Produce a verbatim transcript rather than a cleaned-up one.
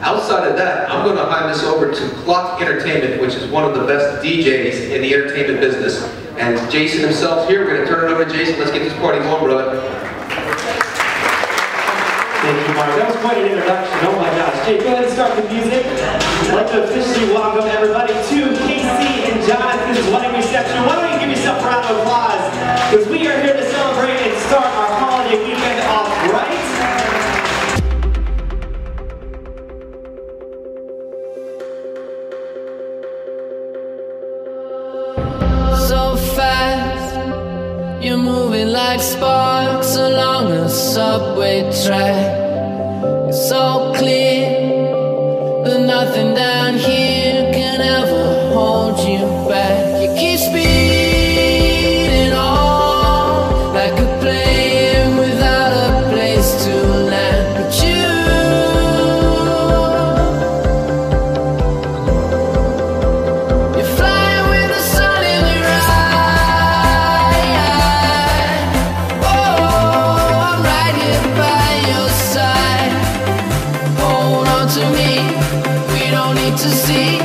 Outside of that, I'm going to hand this over to Klock Entertainment, which is one of the best D Js in the entertainment business. And Jason himself here, we're going to turn it over to Jason. Let's get this party going, brother. Thank you, Mark. That was quite an introduction. Oh my gosh. Jay, go ahead and start the music. I'd like to officially welcome everybody to Casey and Jonathan's wedding reception. Why don't you give yourself a round of applause? Because we are here to celebrate and start our holiday weekend off right. So fast, you're moving like sparks along a subway track. It's so clear that nothing down here can ever hold you back. You keep speeding on like a plane without a place to land. But you to me, we don't need to see